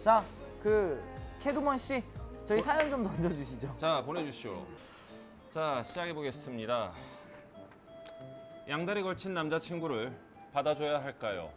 자, 캐두먼 씨, 저희 사연 좀 던져주시죠. 자, 보내주시오. 자, 시작해보겠습니다. 양다리 걸친 남자친구를 받아줘야 할까요?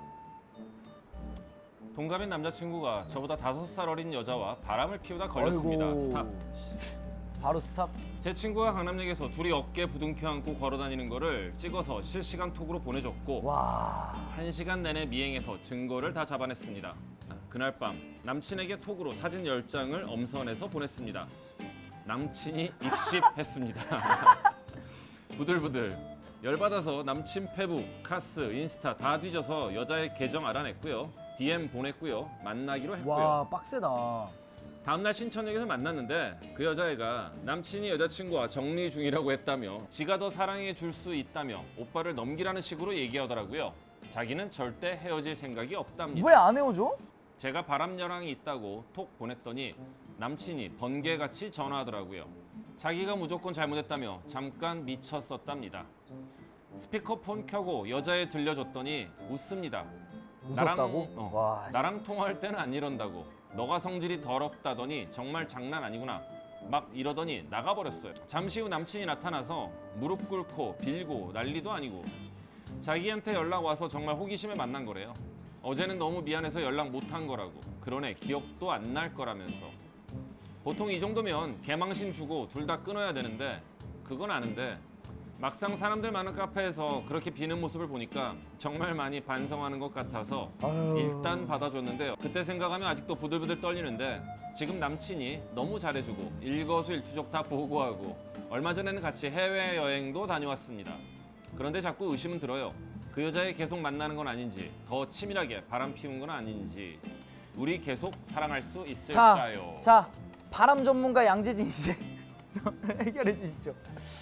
동갑인 남자친구가 저보다 5살 어린 여자와 바람을 피우다 걸렸습니다. 아이고. 스탑. 바로 스탑. 제 친구와 강남역에서 둘이 어깨 부둥켜 안고 걸어다니는 거를 찍어서 실시간 톡으로 보내줬고 와. 1시간 내내 미행해서 증거를 다 잡아냈습니다. 그날 밤 남친에게 톡으로 사진 10장을 엄선해서 보냈습니다. 남친이 입십했습니다. 부들부들. 열받아서 남친 페북, 카스, 인스타 다 뒤져서 여자의 계정 알아냈고요. DM 보냈고요. 만나기로 했고요. 와, 빡세다. 다음날 신천역에서 만났는데 그 여자애가 남친이 여자친구와 정리 중이라고 했다며 지가 더 사랑해 줄 수 있다며 오빠를 넘기라는 식으로 얘기하더라고요. 자기는 절대 헤어질 생각이 없답니다. 왜 안 헤어져? 제가 바람여랑이 있다고 톡 보냈더니 남친이 번개같이 전화하더라고요. 자기가 무조건 잘못했다며 잠깐 미쳤었답니다. 스피커폰 켜고 여자애 들려줬더니 웃습니다. 웃었다고? 와, 나랑 통화할 때는 안 이런다고. 너가 성질이 더럽다더니 정말 장난 아니구나. 막 이러더니 나가버렸어요. 잠시 후 남친이 나타나서 무릎 꿇고 빌고 난리도 아니고 자기한테 연락 와서 정말 호기심에 만난 거래요. 어제는 너무 미안해서 연락 못한 거라고. 그러네 기억도 안 날 거라면서. 보통 이 정도면 개망신 주고 둘 다 끊어야 되는데 그건 아는데 막상 사람들 많은 카페에서 그렇게 비는 모습을 보니까 정말 많이 반성하는 것 같아서 일단 받아줬는데요. 그때 생각하면 아직도 부들부들 떨리는데 지금 남친이 너무 잘해주고 일거수일투족 다 보고하고 얼마 전에는 같이 해외여행도 다녀왔습니다. 그런데 자꾸 의심은 들어요. 그 여자애 계속 만나는 건 아닌지 더 치밀하게 바람 피운 건 아닌지 우리 계속 사랑할 수 있을까요? 자, 바람 전문가 양재진 씨 해결해 주시죠.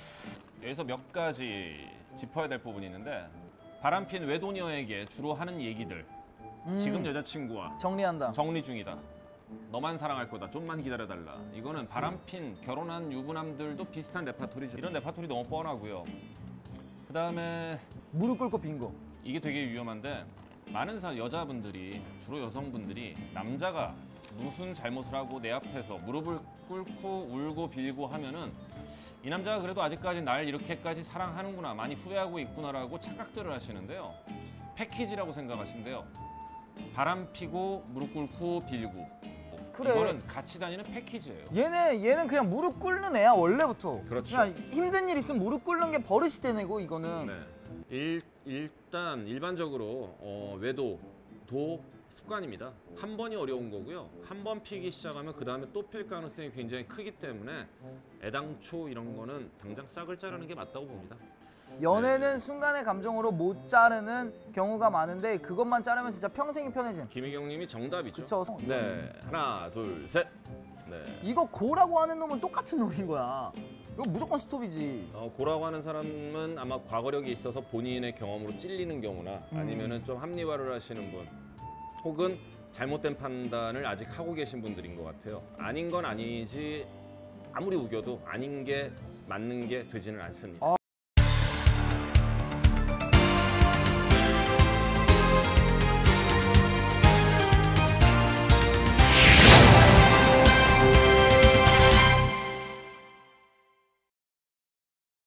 여기서 몇 가지 짚어야 될 부분이 있는데 바람핀 외도녀에게 주로 하는 얘기들. 지금 여자친구와 정리한다. 정리 중이다. 너만 사랑할 거다. 좀만 기다려달라. 이거는 바람핀 결혼한 유부남들도 비슷한 레파토리죠. 이런 레파토리 너무 뻔하고요. 그 다음에 무릎 꿇고 빈 거. 이게 되게 위험한데 많은 여자분들이 주로 여성분들이 남자가 무슨 잘못을 하고 내 앞에서 무릎을 꿇고 울고 빌고 하면은 이 남자가 그래도 아직까지 날 이렇게까지 사랑하는구나, 많이 후회하고 있구나라고 착각들을 하시는데요. 패키지라고 생각하시면 돼요. 바람 피고 무릎 꿇고 빌고. 그래. 이거는 같이 다니는 패키지예요. 얘는 그냥 무릎 꿇는 애야 원래부터. 그렇죠. 그냥 힘든 일 있으면 무릎 꿇는 게 버릇이 되는 거 이거는. 네. 일단 일반적으로 외도도 습관입니다. 한 번이 어려운 거고요. 한 번 피기 시작하면 그 다음에 또 필 가능성이 굉장히 크기 때문에 애당초 이런 거는 당장 싹을 자르는 게 맞다고 봅니다. 연애는 순간의 감정으로 못 자르는 경우가 많은데 그것만 자르면 진짜 평생이 편해진. 김희경님이 정답이죠. 그쵸. 네, 하나, 둘, 셋. 네. 이거 고라고 하는 놈은 똑같은 놈인 거야. 이거 무조건 스톱이지. 고라고 하는 사람은 아마 과거력이 있어서 본인의 경험으로 찔리는 경우나 아니면은 좀 합리화를 하시는 분, 혹은 잘못된 판단을 아직 하고 계신 분들인 것 같아요. 아닌 건 아니지 아무리 우겨도 아닌 게 맞는 게 되지는 않습니다.